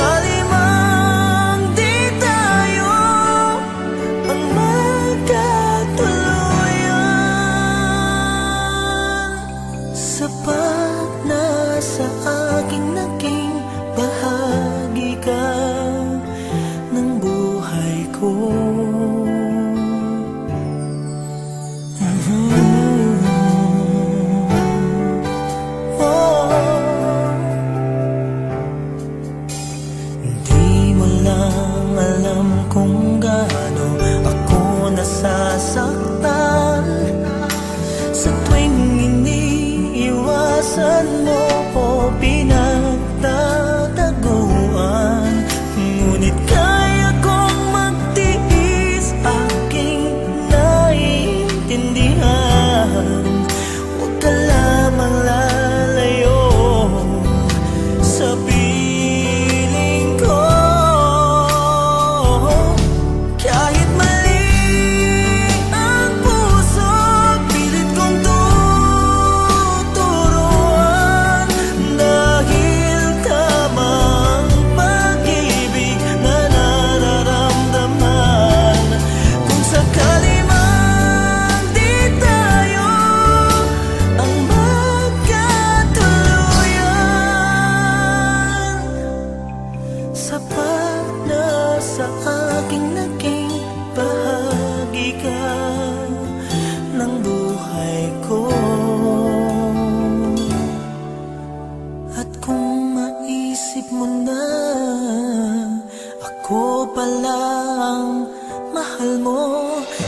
sakali mang di tayo ang magkatuluyan, sapat na sa aking naging bahagi ka ng buhay ko. Di mo lang alam kung gaano ako nasasaktan sa tuwing iniiwasan mo o pinagtataguan. Ngunit kaya kong magtiis, aking naiintindihan. Huwag ka lamang lalayo sa piling ko. Kahit mali ang puso, pilit kong tuturuan. Dahil tama ang pag-ibig na nararamdaman. Kung sakali man di tayo ang magkatuluyan, sapat na sa aking naging bahagi ka ng buhay ko. At kung maisip mo na ako pala ang mahal mo,